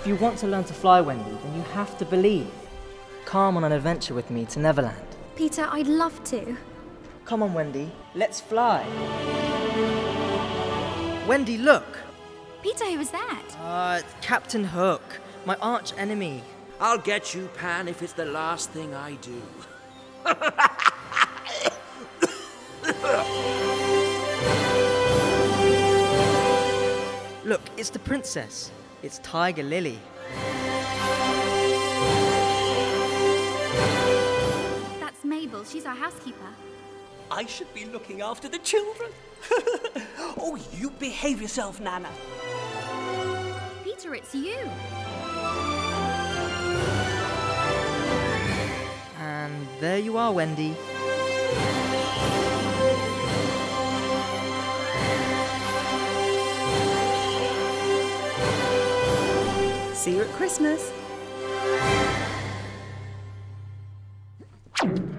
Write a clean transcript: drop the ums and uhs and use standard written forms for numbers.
If you want to learn to fly, Wendy, then you have to believe. Come on an adventure with me to Neverland. Peter, I'd love to. Come on, Wendy, let's fly. Wendy, look! Peter, who was that? Captain Hook, my arch enemy. I'll get you, Pan, if it's the last thing I do. Look, it's the princess. It's Tiger Lily. That's Mabel. She's our housekeeper. I should be looking after the children. Oh, you behave yourself, Nana. Peter, it's you. And there you are, Wendy. See you at Christmas.